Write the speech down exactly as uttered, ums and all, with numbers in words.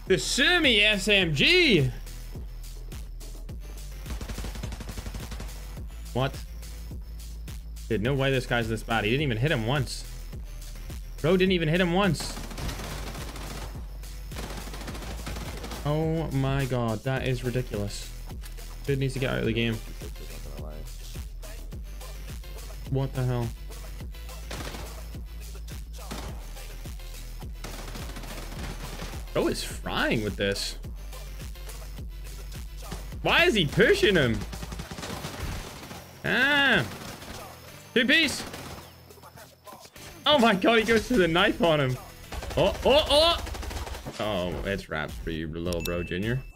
The semi S M G. What? Dude, no way this guy's this bad. He didn't even hit him once. Bro didn't even hit him once. Oh my god, that is ridiculous. Dude needs to get out of the game. What the hell? Bro is frying with this. Why is he pushing him? Ah. Two piece. Oh my god, he goes to the knife on him. Oh, oh, oh. Oh, it's wraps for you, little bro, Junior.